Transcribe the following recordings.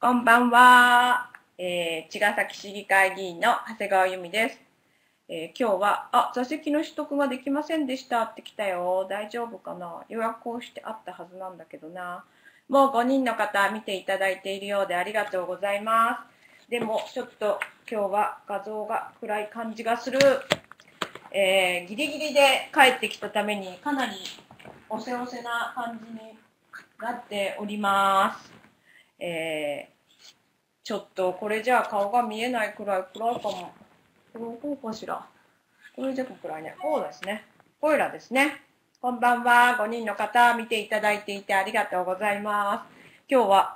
こんばんは。茅ヶ崎市議会議員の長谷川由美です。今日は、座席の取得ができませんでしたって来たよ。大丈夫かな？予約をしてあったはずなんだけどな。もう5人の方見ていただいているようでありがとうございます。でも、ちょっと今日は画像が暗い感じがする。ギリギリで帰ってきたためにかなりおせおせな感じになっております。ちょっとこれじゃあ顔が見えないくらい暗いかも。こうかしら。これじゃ暗いね。こうですね。こいらですね。こんばんは。5人の方見ていただいていてありがとうございます。今日は、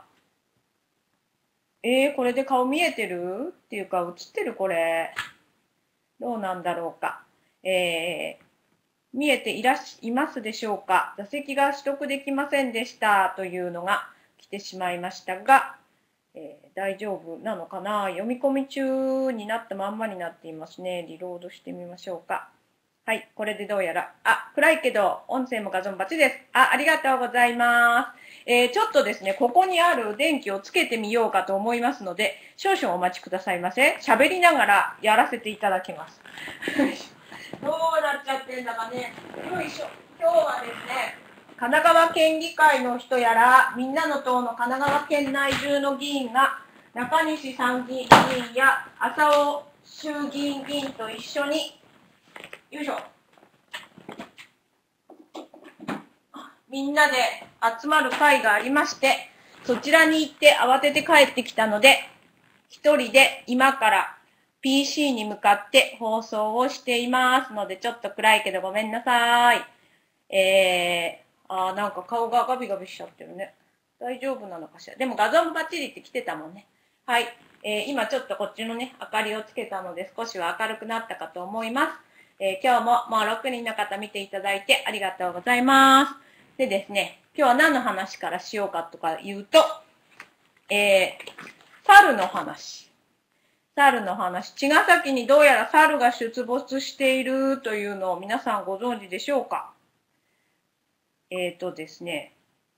これで顔見えてるっていうか映ってるこれ。どうなんだろうか。見えていますでしょうか。座席が取得できませんでしたというのが来てしまいましたが、大丈夫なのかな。読み込み中になったまんまになっていますね。リロードしてみましょうか。はい、これでどうやら、暗いけど音声も画像もバッチリです。ありがとうございます。ちょっとですね、ここにある電気をつけてみようかと思いますので、少々お待ちくださいませ。喋りながらやらせていただきます。どうなっちゃってんだかね。よいしょ。今日はですね、神奈川県議会の人やら、みんなの党の神奈川県内中の議員が、中西参議院議員や浅尾衆議院議員と一緒に、よいしょ。みんなで集まる会がありまして、そちらに行って慌てて帰ってきたので、一人で今から PC に向かって放送をしていますので、ちょっと暗いけどごめんなさい。なんか顔がガビガビしちゃってるね。大丈夫なのかしら。でも画像もバッチリって来てたもんね。はい。今ちょっとこっちのね、明かりをつけたので少しは明るくなったかと思います。今日ももう6人の方見ていただいてありがとうございます。でですね、今日は何の話からしようかとか言うと、猿の話。猿の話。茅ヶ崎にどうやら猿が出没しているというのを皆さんご存知でしょうか？ですね、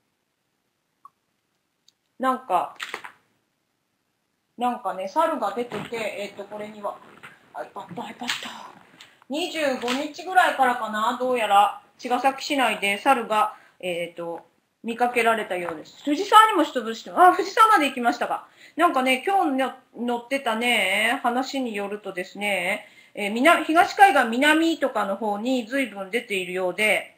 なんかね、猿が出てて、これには、iPad。25日ぐらいからかな、どうやら、茅ヶ崎市内で猿が、見かけられたようです。藤沢にも出没して、藤沢まで行きましたか。なんかね、今日載ってたね、話によるとですね、東海岸南とかの方に随分出ているようで、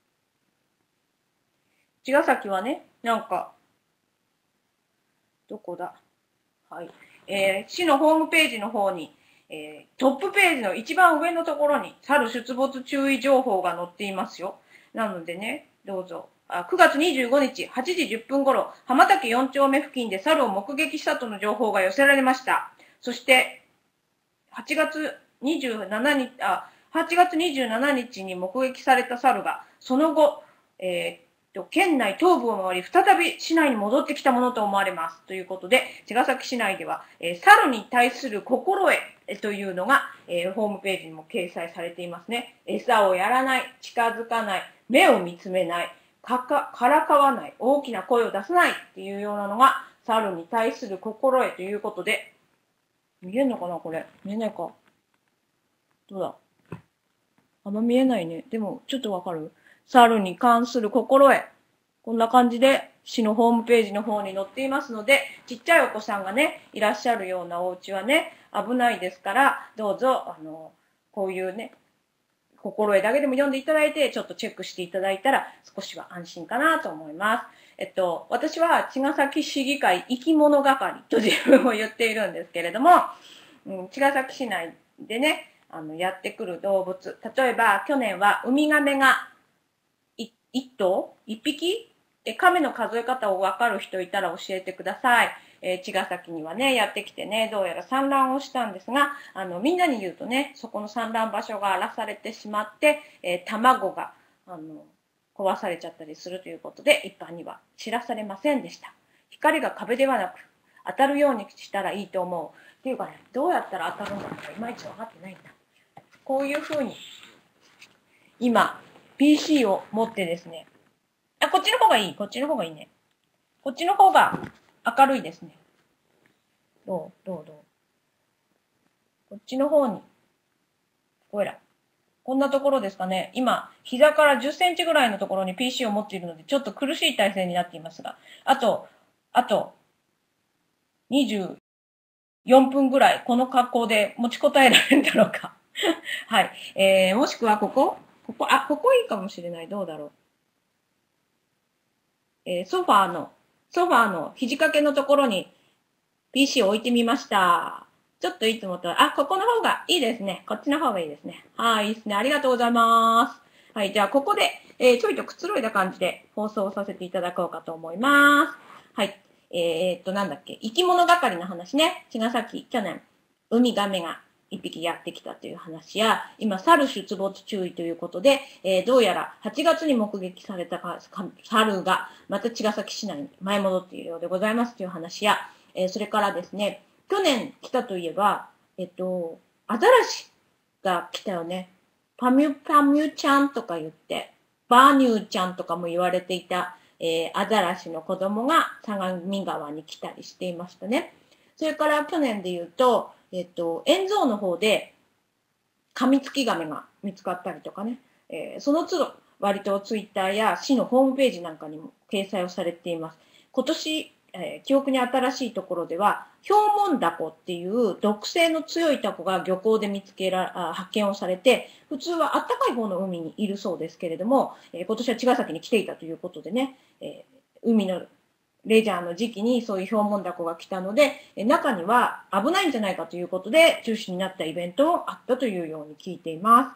茅ヶ崎はね、なんか、どこだ？はい。市のホームページの方に、トップページの一番上のところに、猿出没注意情報が載っていますよ。なのでね、どうぞ。9月25日8時10分頃、浜竹4丁目付近で猿を目撃したとの情報が寄せられました。そして、8月27日に目撃された猿が、その後、県内東部を回り、再び市内に戻ってきたものと思われます。ということで、茅ヶ崎市内では、猿に対する心得というのが、ホームページにも掲載されていますね。餌をやらない、近づかない、目を見つめない、からかわない、大きな声を出さないっていうようなのが、猿に対する心得ということで、見えんのかなこれ。見えないか。どうだ。あんま見えないね。でも、ちょっとわかる？猿に関する心得。こんな感じで、市のホームページの方に載っていますので、ちっちゃいお子さんがね、いらっしゃるようなお家はね、危ないですから、どうぞ、こういうね、心得だけでも読んでいただいて、ちょっとチェックしていただいたら、少しは安心かなと思います。私は茅ヶ崎市議会生き物係と自分を言っているんですけれども、茅ヶ崎市内でね、やってくる動物。例えば、去年はウミガメが1頭 ?1 匹亀の数え方を分かる人いたら教えてください。茅ヶ崎にはね、やってきてね、どうやら産卵をしたんですが、みんなに言うとね、そこの産卵場所が荒らされてしまって、卵が、壊されちゃったりするということで、一般には知らされませんでした。光が壁ではなく、当たるようにしたらいいと思う。っていうかね、どうやったら当たるんだとかいまいち分かってないんだ。こういうふうに、今、PC を持ってですね、こっちの方がいいね。こっちの方が明るいですね。 どうこっちの方に、ここいら。こんなところですかね。今、膝から10センチぐらいのところに PC を持っているので、ちょっと苦しい体勢になっていますが、あと24分ぐらい、この格好で持ちこたえられるんだろうか。はい。もしくはここいいかもしれない。どうだろう。ソファーの肘掛けのところに PC を置いてみました。ちょっといつもと、ここの方がいいですね。こっちの方がいいですね。はい、いいですね。ありがとうございます。はい、じゃあここで、ちょいとくつろいだ感じで放送させていただこうかと思います。はい。なんだっけ、生き物係の話ね。茅ヶ崎、去年、ウミガメが一匹やってきたという話や、今、猿出没注意ということで、どうやら8月に目撃された猿が、また茅ヶ崎市内に舞い戻っているようでございますという話や、それからですね、去年来たといえば、アザラシが来たよね。パミュちゃんとか言って、バーニューちゃんとかも言われていた、アザラシの子供が相模川に来たりしていましたね。それから去年で言うと、円蔵の方で、カミツキガメが見つかったりとかね、その都度、割とツイッターや市のホームページなんかにも掲載をされています。今年、記憶に新しいところでは、ヒョウモンダコっていう毒性の強いタコが漁港で発見をされて、普通は暖かい方の海にいるそうですけれども、今年は茅ヶ崎に来ていたということでね、海のレジャーの時期にそういうヒョウモンダコが来たので、中には危ないんじゃないかということで中止になったイベントもあったというように聞いています。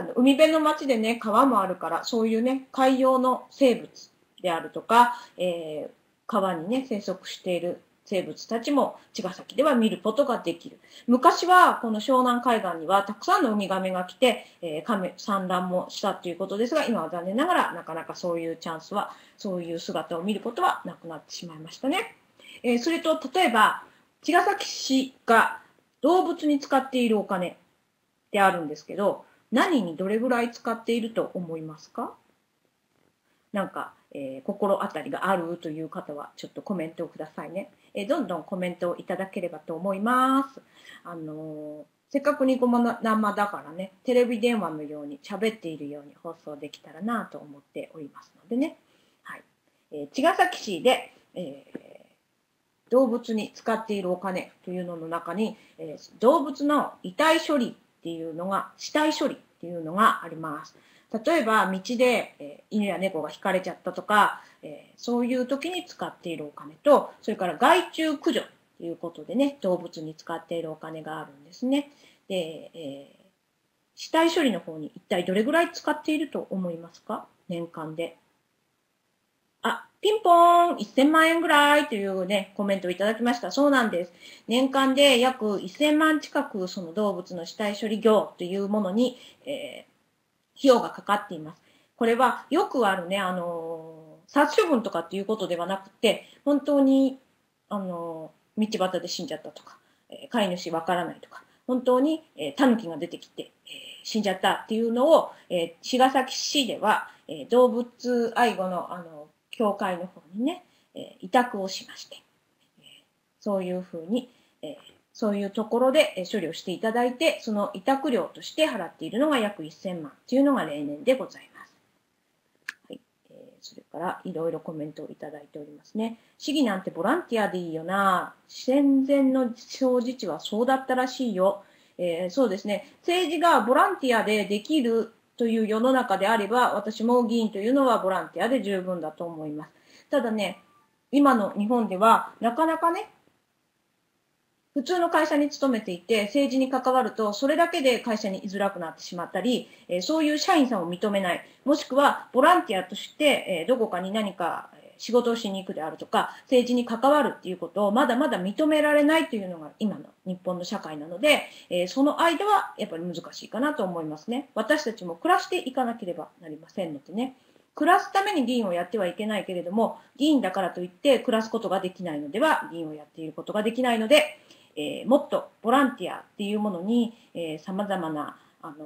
海辺の町でね、川もあるから、そういうね、海洋の生物であるとか、川にね、生息している生物たちも茅ヶ崎では見ることができる。昔はこの湘南海岸にはたくさんのウミガメが来て、産卵もしたということですが、今は残念ながらなかなかそういうチャンスは、そういう姿を見ることはなくなってしまいましたね。それと、例えば、茅ヶ崎市が動物に使っているお金であるんですけど、何にどれぐらい使っていると思いますか？なんか、心当たりがあるという方はちょっとコメントをくださいね。どんどんコメントをいただければと思います。せっかくニコ生だからね、テレビ電話のように喋っているように放送できたらなと思っておりますのでね。はい。茅ヶ崎市で、動物に使っているお金というのの中に、動物の遺体処理っていうのが、死体処理っていうのがあります。例えば道で、犬や猫が引かれちゃったとか、そういう時に使っているお金と、それから害虫駆除ということでね、動物に使っているお金があるんですね。で、死体処理の方に一体どれぐらい使っていると思いますか？年間で。ピンポーン !1000 万円ぐらいというね、コメントをいただきました。そうなんです。年間で約1000万近くその動物の死体処理業というものに、費用がかかっています。これはよくあるね、殺処分とかっていうことではなくて、本当に、道端で死んじゃったとか、飼い主わからないとか、本当に、狸が出てきて、死んじゃったっていうのを、茅ヶ崎市では、動物愛護の、協会の方にね、委託をしまして、そういうふうに、そういうところで処理をしていただいて、その委託料として払っているのが約1000万というのが例年でございます。はい。それからいろいろコメントをいただいておりますね。市議なんてボランティアでいいよな。戦前の掃除地はそうだったらしいよ。そうですね。政治がボランティアでできるという世の中であれば、私も議員というのはボランティアで十分だと思います。ただね、今の日本ではなかなかね、普通の会社に勤めていて、政治に関わると、それだけで会社に居づらくなってしまったり、そういう社員さんを認めない、もしくはボランティアとして、どこかに何か仕事をしに行くであるとか、政治に関わるっていうことをまだまだ認められないというのが今の日本の社会なので、その間はやっぱり難しいかなと思いますね。私たちも暮らしていかなければなりませんのでね。暮らすために議員をやってはいけないけれども、議員だからといって暮らすことができないのでは、議員をやっていることができないので、もっとボランティアっていうものに、様々な、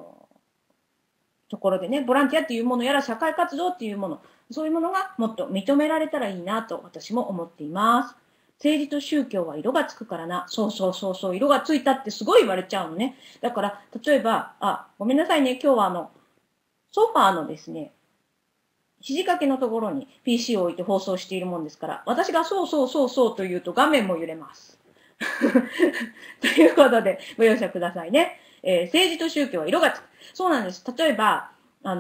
ところでね、ボランティアっていうものやら社会活動っていうもの、そういうものがもっと認められたらいいなと私も思っています。 政治と宗教は色がつくからな。そうそうそうそう、色がついたってすごい言われちゃうのね。だから、例えば、ごめんなさいね。今日はソファーのですね、肘掛けのところに PC を置いて放送しているもんですから、私がそうそうそうそうと言うと画面も揺れます。ということで、ご容赦くださいね。政治と宗教は色がつく。そうなんです。例えば、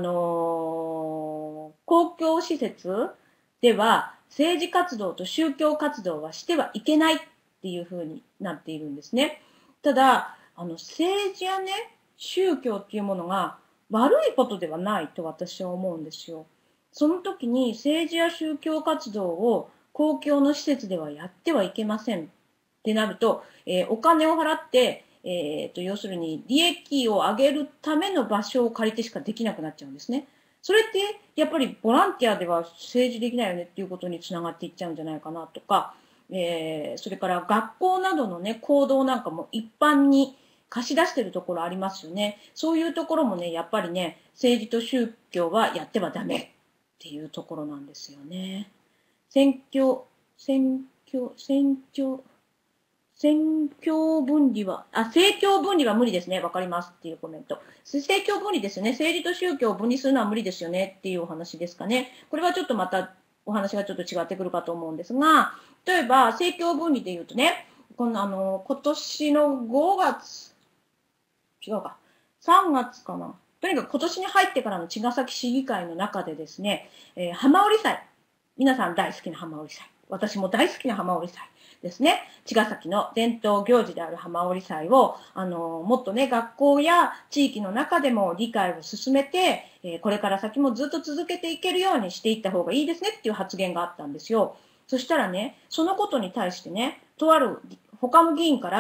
公共施設では、政治活動と宗教活動はしてはいけないっていう風になっているんですね。ただ、政治やね、宗教っていうものが悪いことではないと私は思うんですよ。その時に政治や宗教活動を公共の施設ではやってはいけませんってなると、お金を払って、要するに利益を上げるための場所を借りてしかできなくなっちゃうんですね。それってやっぱりボランティアでは政治できないよねっていうことにつながっていっちゃうんじゃないかなとか、それから学校などのね、行動なんかも一般に貸し出してるところありますよね。そういうところもね、やっぱりね、政治と宗教はやってはダメっていうところなんですよね。選挙、選挙、選挙、政教分離は無理ですね。わかりますっていうコメント。政教分離ですよね。政治と宗教を分離するのは無理ですよねっていうお話ですかね。これはちょっとまたお話がちょっと違ってくるかと思うんですが、例えば政教分離で言うとね、今年の5月、違うか、3月かな。とにかく今年に入ってからの茅ヶ崎市議会の中でですね、浜織祭。皆さん大好きな浜織祭。私も大好きな浜織祭ですね。茅ヶ崎の伝統行事である浜織祭を、もっとね、学校や地域の中でも理解を進めて、これから先もずっと続けていけるようにしていった方がいいですねっていう発言があったんですよ。そしたらね、そのことに対してね、とある他の議員から、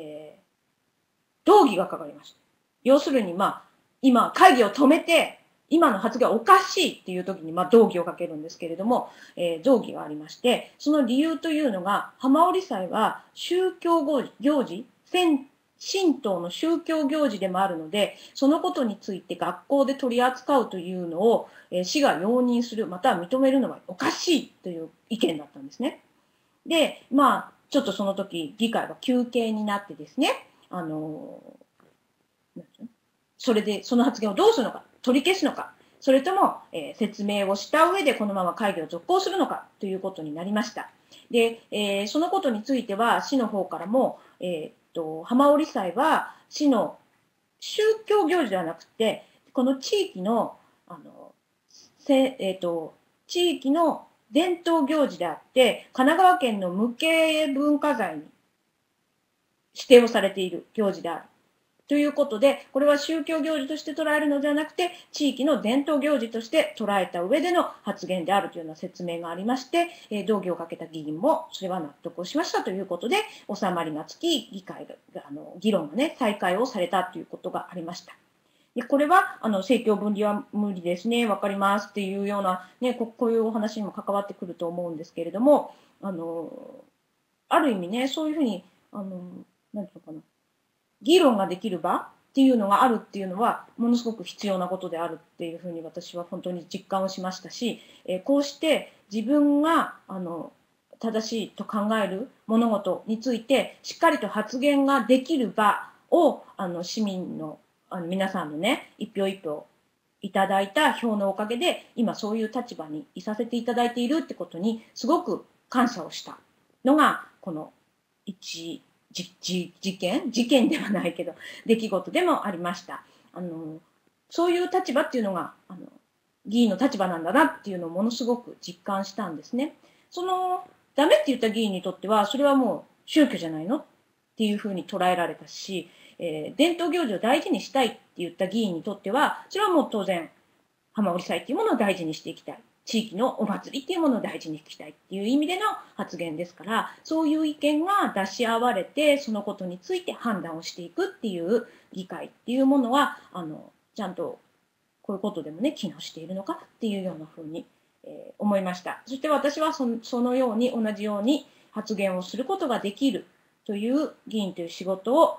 動議がかかりました。要するに、今、会議を止めて、今の発言はおかしいっていう時に、動議をかけるんですけれども、動議がありまして、その理由というのが、浜織祭は宗教行事、神道の宗教行事でもあるので、そのことについて学校で取り扱うというのを、市が容認する、または認めるのはおかしいという意見だったんですね。で、ちょっとその時、議会が休憩になってですね、それでその発言をどうするのか、取り消すのか、それとも、説明をした上でこのまま会議を続行するのかということになりました。で、そのことについては市の方からも、浜織祭は市の宗教行事ではなくて、この地域の、地域の伝統行事であって、神奈川県の無形文化財に指定をされている行事である。ということで、これは宗教行事として捉えるのではなくて、地域の伝統行事として捉えた上での発言であるというような説明がありまして、動議をかけた議員もそれは納得をしましたということで、収まりがつき、議会が、議論がね、再開をされたということがありました。でこれは、政教分離は無理ですね、わかりますっていうような、ね、こういうお話にも関わってくると思うんですけれども、ある意味ね、そういうふうに、なんていうのかな、議論ができる場っていうのがあるっていうのは、ものすごく必要なことであるっていうふうに私は本当に実感をしましたし、こうして自分が、正しいと考える物事について、しっかりと発言ができる場を、市民の、皆さんのね、一票一票いただいた票のおかげで、今そういう立場にいさせていただいているってことに、すごく感謝をしたのが、この事件ではないけど、出来事でもありました。そういう立場っていうのが、議員の立場なんだなっていうのをものすごく実感したんですね。ダメって言った議員にとっては、それはもう宗教じゃないのっていうふうに捉えられたし、伝統行事を大事にしたいって言った議員にとっては、それはもう当然、浜織祭っていうものを大事にしていきたい。地域のお祭りっていうものを大事にしていきたいっていう意味での発言ですから、そういう意見が出し合われて、そのことについて判断をしていくっていう議会っていうものは、ちゃんとこういうことでもね、機能しているのかっていうようなふうに、思いました。そして私はそのように、同じように発言をすることができるという議員という仕事を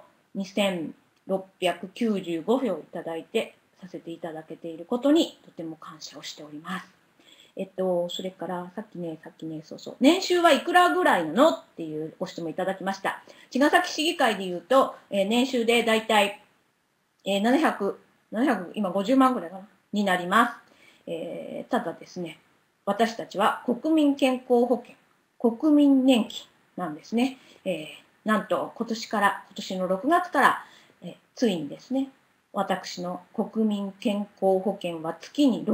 2695票いただいてさせていただけていることにとても感謝をしております。 それから、さっきね、そうそう。年収はいくらぐらいなのっていうご質問いただきました。茅ヶ崎市議会で言うと、年収でだいたい、700、今50万ぐらいかな、になります。ただですね、私たちは国民健康保険、国民年金なんですね。なんと今年の6月から、ついにですね、私の国民健康保険は月に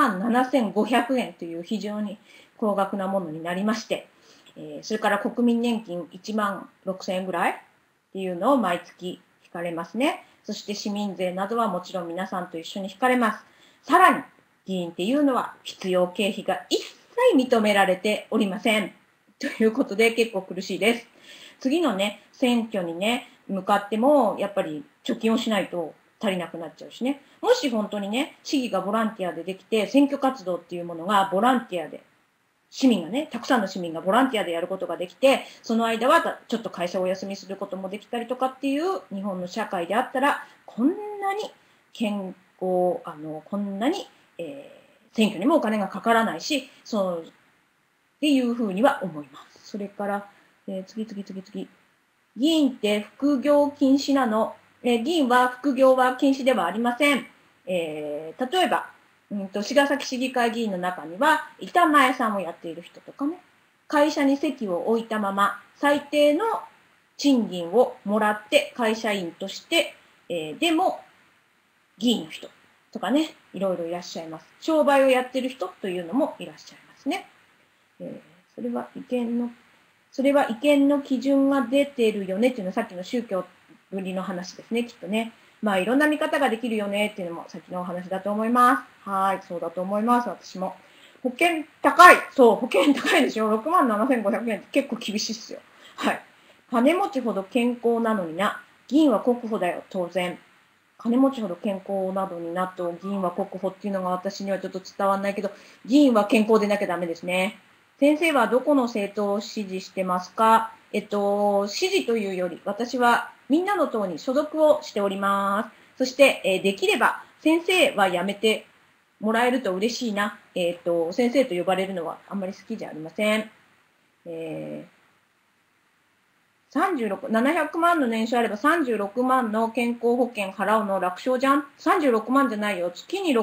67,500円という非常に高額なものになりまして、それから国民年金16,000円ぐらいっていうのを毎月引かれますね。そして市民税などはもちろん皆さんと一緒に引かれます。さらに、議員っていうのは必要経費が一切認められておりません。ということで結構苦しいです。次のね、選挙にね、向かっても、やっぱり貯金をしないと足りなくなっちゃうしね。もし本当にね、市議がボランティアでできて、選挙活動っていうものがボランティアで、市民がね、たくさんの市民がボランティアでやることができて、その間はちょっと会社をお休みすることもできたりとかっていう日本の社会であったら、こんなに健康、こんなに、選挙にもお金がかからないし、っていうふうには思います。それから、次。議員って副業禁止なの。議員は副業は禁止ではありません。例えば、茅ヶ崎市議会議員の中には、板前さんをやっている人とかね、会社に席を置いたまま、最低の賃金をもらって会社員として、でも、議員の人とかね、いろいろいらっしゃいます。商売をやってる人というのもいらっしゃいますね。それは違憲の基準が出てるよねっていうのはさっきの宗教分離の話ですね、きっとね。まあいろんな見方ができるよねっていうのもさっきのお話だと思います。はい、そうだと思います、私も。保険高い。そう、保険高いでしょ。67,500円って結構厳しいっすよ。はい。金持ちほど健康なのにな。議員は国保だよ、当然。金持ちほど健康などになと議員は国保っていうのが私にはちょっと伝わんないけど、議員は健康でなきゃダメですね。先生はどこの政党を支持してますか？支持というより、私はみんなの党に所属をしております。そして、できれば先生はやめてもらえると嬉しいな。先生と呼ばれるのはあんまり好きじゃありません。700万の年収あれば36万の健康保険払うの楽勝じゃん。36万じゃないよ。月に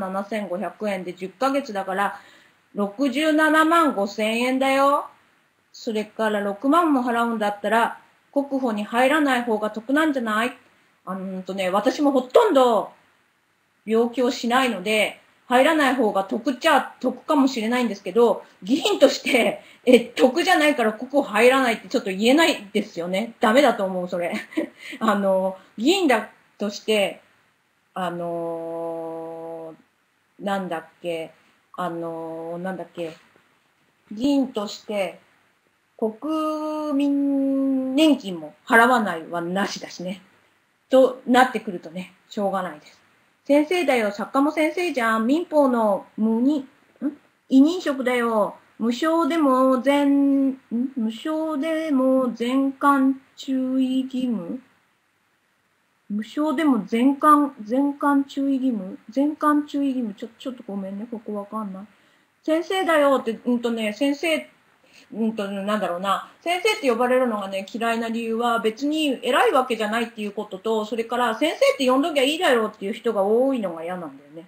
67,500円で10ヶ月だから67万5千円だよ。それから6万も払うんだったら国保に入らない方が得なんじゃない？私もほとんど病気をしないので、入らない方が得っちゃ得かもしれないんですけど、議員として、得じゃないからここ入らないってちょっと言えないですよね。ダメだと思う、それ。議員だとして、なんだっけ、議員として、国民年金も払わないはなしだしね。となってくるとね、しょうがないです。先生だよ、作家も先生じゃん。民法の委任職だよ。無償でも全館注意義務無償でも全館注意義務ちょっとごめんね、ここわかんない。先生だよって、先生なんだろうな、先生って呼ばれるのがね、嫌いな理由は別に偉いわけじゃないっていうことと、それから先生って呼んどきゃいいだろうっていう人が多いのが嫌なんだよね。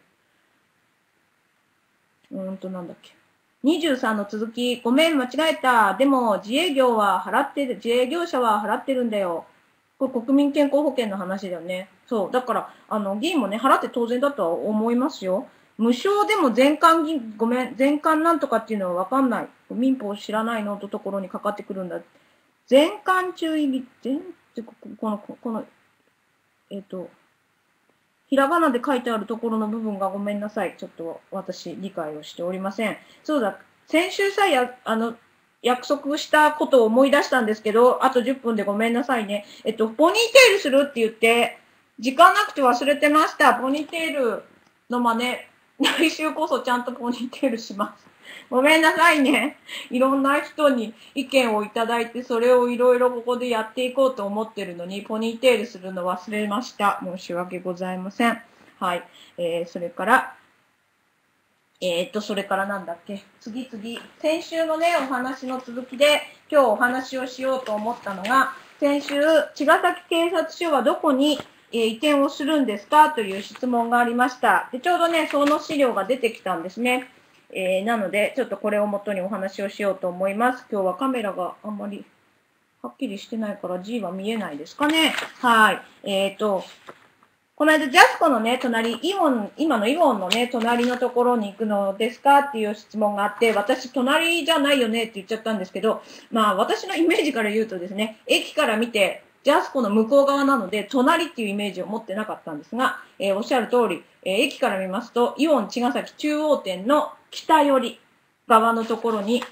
なんだっけ。23の続き、ごめん、間違えた。でも、自営業者は払ってるんだよ。これ国民健康保険の話だよね。そう。だから、議員もね、払って当然だとは思いますよ。無償でも全館なんとかっていうのはわかんない。民法知らないのとところにかかってくるんだ。全館注意、ひらがなで書いてあるところの部分がごめんなさい。ちょっと私理解をしておりません。そうだ、先週さえ約束したことを思い出したんですけど、あと10分でごめんなさいね。ポニーテールするって言って、時間なくて忘れてました。ポニーテールの真似。来週こそちゃんとポニーテールします。ごめんなさいね。いろんな人に意見をいただいて、それをいろいろここでやっていこうと思ってるのに、ポニーテールするの忘れました。申し訳ございません。はい。それから、 それからなんだっけ、先週のね、お話の続きで、今日お話をしようと思ったのが、先週、茅ヶ崎警察署はどこに、移転をするんですかという質問がありました。で、ちょうどね、その資料が出てきたんですね。なので、ちょっとこれをもとにお話をしようと思います。今日はカメラがあんまりはっきりしてないから G は見えないですかね。はい。この間、ジャスコのね、今のイオンのね、隣のところに行くのですかっていう質問があって、私、隣じゃないよねって言っちゃったんですけど、まあ、私のイメージから言うとですね、駅から見て、ジャスコの向こう側なので、隣っていうイメージを持ってなかったんですが、おっしゃる通り、駅から見ますと、イオン茅ヶ崎中央店の北寄り側のところに、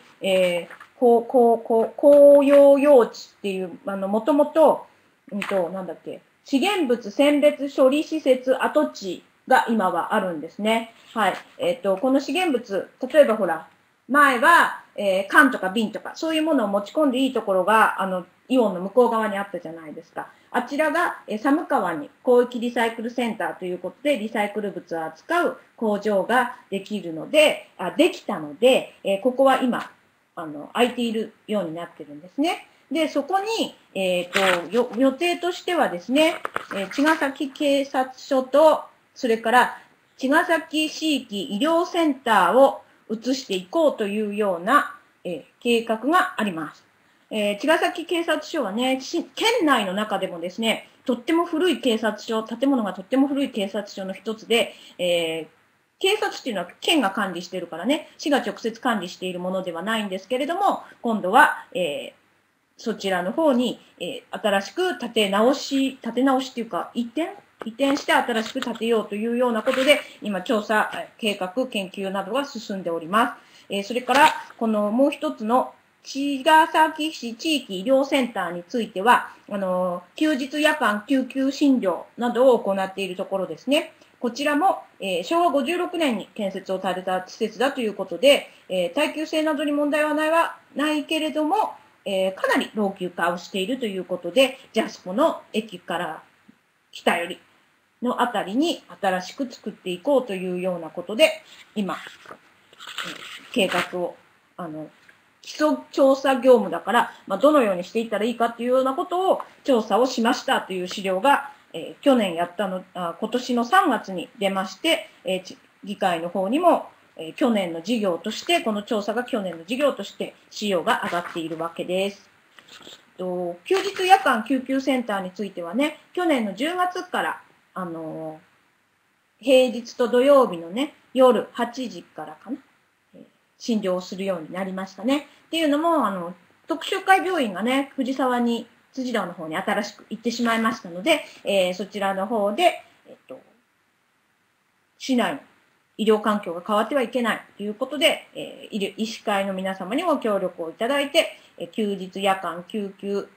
紅葉用地っていう、もともと、なんだっけ、資源物選別処理施設跡地が今はあるんですね。はい。この資源物、例えばほら、前は、缶とか瓶とか、そういうものを持ち込んでいいところが、イオンの向こう側にあったじゃないですか。あちらが、寒川に広域リサイクルセンターということで、リサイクル物を扱う工場ができたので、ここは今、空いているようになってるんですね。で、そこに、予定としてはですね、茅ヶ崎警察署と、それから茅ヶ崎市域医療センターを移していこうというような、計画があります。茅ヶ崎警察署はね、県内の中でもですね、とっても古い警察署、建物がとっても古い警察署の一つで、警察っていうのは県が管理しているからね、市が直接管理しているものではないんですけれども、今度は、そちらの方に、新しく建て直しっていうか、移転して新しく建てようというようなことで、今調査、計画、研究などが進んでおります。それから、このもう一つの茅ヶ崎市地域医療センターについては、休日夜間救急診療などを行っているところですね。こちらも、昭和56年に建設をされた施設だということで、耐久性などに問題はないけれども、かなり老朽化をしているということで、ジャスコの駅から北寄りのあたりに新しく作っていこうというようなことで、今、計画を、基礎調査業務だから、どのようにしていったらいいかというようなことを調査をしましたという資料が、今年の3月に出まして、議会の方にも、去年の事業として、この調査が去年の事業として資料が上がっているわけです。休日夜間救急センターについてはね、去年の10月から、平日と土曜日のね、夜8時からかな、診療をするようになりましたね。っていうのも、特集会病院がね、藤沢に、辻堂の方に新しく行ってしまいましたので、そちらの方で、市内の医療環境が変わってはいけないということで、医師会の皆様にも協力をいただいて、休日夜間救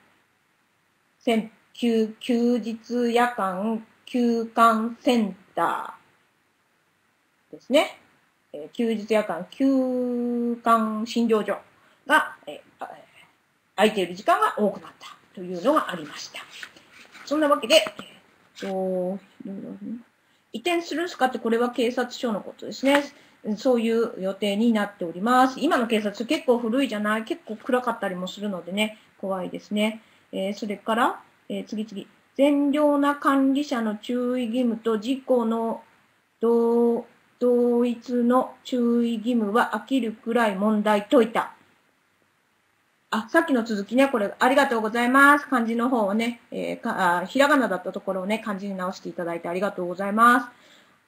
管センターですね。休日夜間休館診療所が、空いている時間が多くなったというのがありました。そんなわけで、移転するんですかって、これは警察署のことですね。そういう予定になっております。今の警察署結構古いじゃない？結構暗かったりもするのでね、怖いですね。それから、次。善良な管理者の注意義務と事故の同一の注意義務は飽きるくらい問題解いた。さっきの続きね、これ、ありがとうございます。漢字の方をね、ひらがなだったところをね、漢字に直していただいてありがとうございます。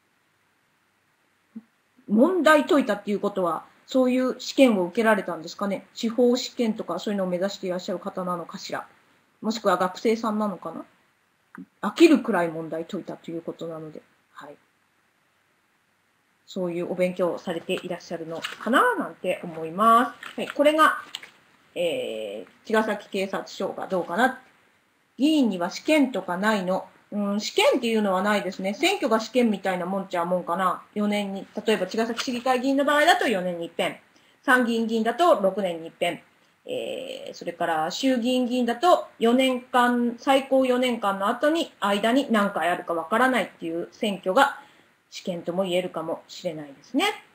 問題解いたっていうことは、そういう試験を受けられたんですかね。司法試験とかそういうのを目指していらっしゃる方なのかしら。もしくは学生さんなのかな。飽きるくらい問題解いたということなので、はい。そういうお勉強をされていらっしゃるのかななんて思います。はい、これが、茅ヶ崎警察署がどうかな。議員には試験とかないの。試験っていうのはないですね。選挙が試験みたいなもんちゃうもんかな。4年に、例えば茅ヶ崎市議会議員の場合だと4年に一遍。参議院議員だと6年に一遍。それから衆議院議員だと4年間、最高4年間の間に何回あるかわからないっていう選挙が試験とも言えるかもしれないですね。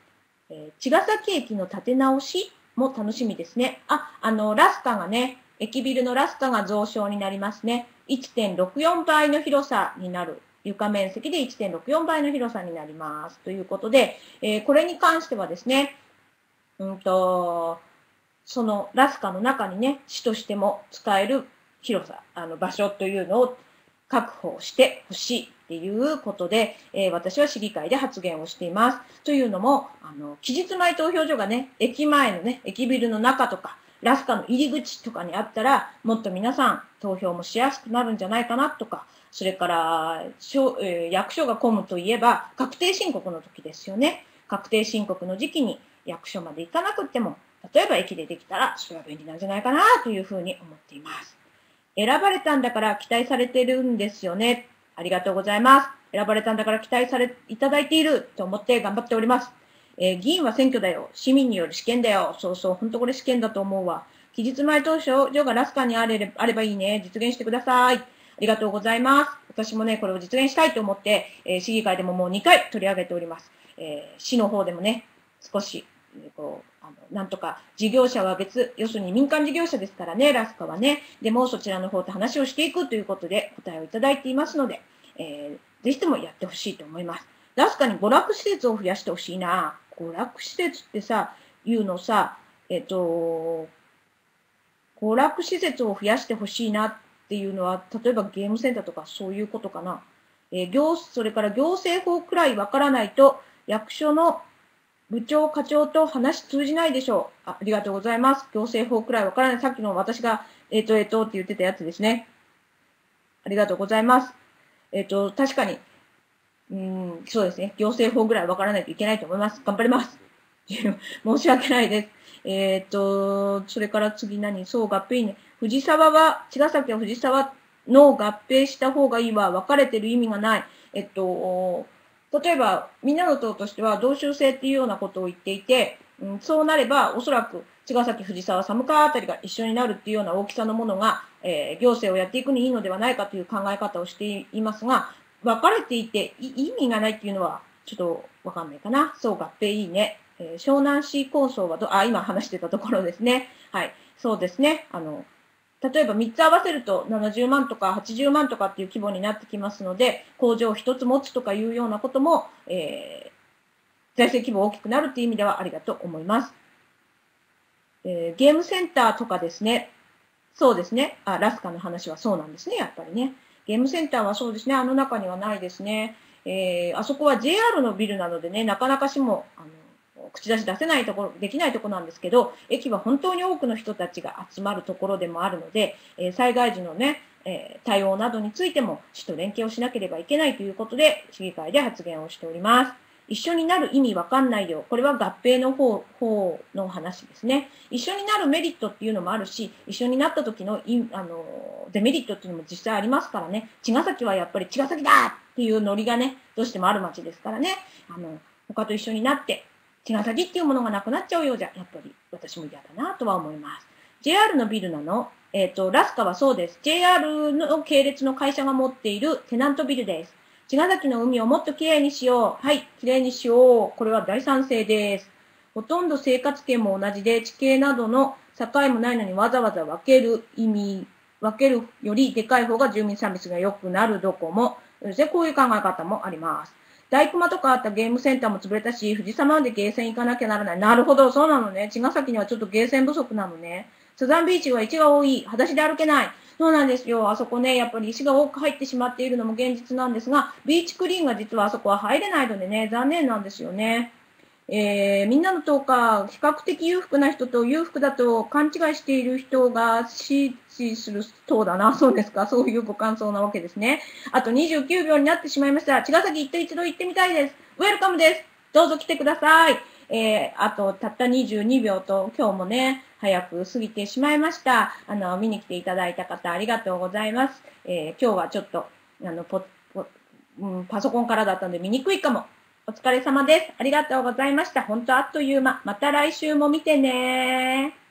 茅ヶ崎駅の建て直しも楽しみですね。ラスカがね、駅ビルのラスカが増床になりますね。1.64 倍の広さになる。床面積で 1.64 倍の広さになります。ということで、これに関してはですね、そのラスカの中にね、市としても使える広さ、場所というのを確保してほしいっていうことで、私は市議会で発言をしています。というのも、期日前投票所がね、駅前のね、駅ビルの中とか、ラスカの入り口とかにあったら、もっと皆さん投票もしやすくなるんじゃないかなとか、それから、役所が混むといえば、確定申告の時ですよね。確定申告の時期に役所まで行かなくても、例えば駅でできたら、それは便利なんじゃないかなというふうに思っています。選ばれたんだから期待されてるんですよね。ありがとうございます。選ばれたんだから期待いただいていると思って頑張っております。議員は選挙だよ。市民による試験だよ。そうそう、本当これ試験だと思うわ。期日前投票所がラスカにあればいいね。実現してください。ありがとうございます。私もね、これを実現したいと思って、市議会でももう2回取り上げております。市の方でもね、少し、なんとか事業者は別、要するに民間事業者ですからね、ラスカはね。でもそちらの方と話をしていくということで答えをいただいていますので、ぜひともやってほしいと思います。ラスカに娯楽施設を増やしてほしいな。娯楽施設ってさ、いうのさ、娯楽施設を増やしてほしいなっていうのは、例えばゲームセンターとかそういうことかな。それから行政法くらいわからないと、役所の部長、課長と話通じないでしょう。ありがとうございます。行政法くらいわからない。さっきの私が、って言ってたやつですね。ありがとうございます。確かに、そうですね。行政法ぐらいわからないといけないと思います。頑張ります。申し訳ないです。それから次そう、合併ね。茅ヶ崎は藤沢の合併した方がいいわ。分かれてる意味がない。例えば、みんなの党としては、同州制っていうようなことを言っていて、そうなれば、おそらく、茅ヶ崎、藤沢、寒川あたりが一緒になるっていうような大きさのものが、行政をやっていくにいいのではないかという考え方をしていますが、分かれていて意味がないっていうのは、ちょっとわかんないかな。そう、合併いいね。湘南市構想は今話してたところですね。はい。そうですね。例えば3つ合わせると70万とか80万とかっていう規模になってきますので、工場を1つ持つとかいうようなことも、財政規模大きくなるっていう意味ではありだと思います。ゲームセンターとかですね。そうですね。ラスカの話はそうなんですね。やっぱりね。ゲームセンターはそうですね。あの中にはないですね。あそこは JR のビルなのでね、なかなかしも、口出し出せないところ、できないところなんですけど、駅は本当に多くの人たちが集まるところでもあるので、災害時のね、対応などについても市と連携をしなければいけないということで、市議会で発言をしております。一緒になる意味わかんないよ。これは合併の方の話ですね。一緒になるメリットっていうのもあるし、一緒になった時のデメリットっていうのも実際ありますからね。茅ヶ崎はやっぱり茅ヶ崎だっていうノリがね、どうしてもある街ですからね。他と一緒になって、茅ヶ崎っていうものがなくなっちゃうようじゃ、やっぱり私も嫌だなとは思います。JR のビルなのラスカはそうです。JR の系列の会社が持っているテナントビルです。茅ヶ崎の海をもっときれいにしよう。はい、きれいにしよう。これは大賛成です。ほとんど生活圏も同じで、地形などの境もないのにわざわざ分けるよりでかい方が住民サービスが良くなるどこも、こういう考え方もあります。大熊とかあったゲームセンターも潰れたし、藤沢までゲーセン行かなきゃならない。なるほど、そうなのね。茅ヶ崎にはちょっとゲーセン不足なのね。サザンビーチは石が多い。裸足で歩けない。そうなんですよ。あそこね、やっぱり石が多く入ってしまっているのも現実なんですが、ビーチクリーンが実はあそこは入れないのでね、残念なんですよね。みんなの党か、比較的裕福な人と裕福だと勘違いしている人が支持する党だな。そうですか。そういうご感想なわけですね。あと29秒になってしまいました。茅ヶ崎一度行ってみたいです。ウェルカムです。どうぞ来てください。あと、たった22秒と、今日もね、早く過ぎてしまいました。見に来ていただいた方、ありがとうございます。今日はちょっと、パソコンからだったので見にくいかも。お疲れ様です。ありがとうございました。本当あっという間。また来週も見てね。